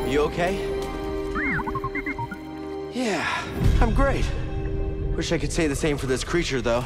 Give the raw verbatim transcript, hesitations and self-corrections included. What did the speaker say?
You okay? Yeah, I'm great. Wish I could say the same for this creature, though.